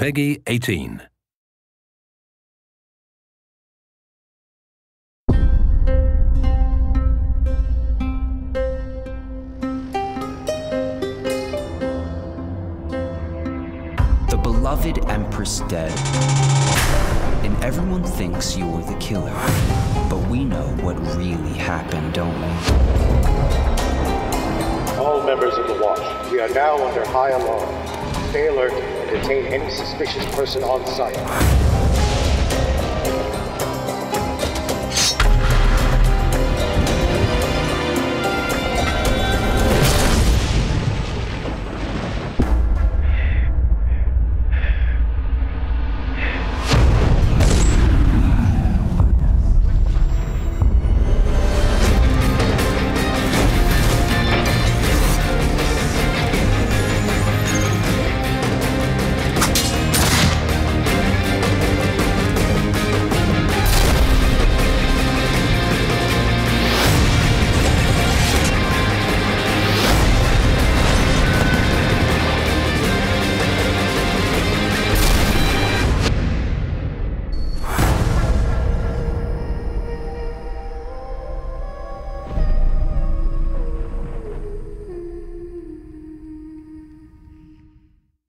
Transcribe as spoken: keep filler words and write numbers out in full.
Peggy eighteen. The beloved Empress dead, and everyone thinks you're the killer. But we know what really happened, don't we? All members of the Watch, we are now under high alarm. Stay alert and detain any suspicious person on site.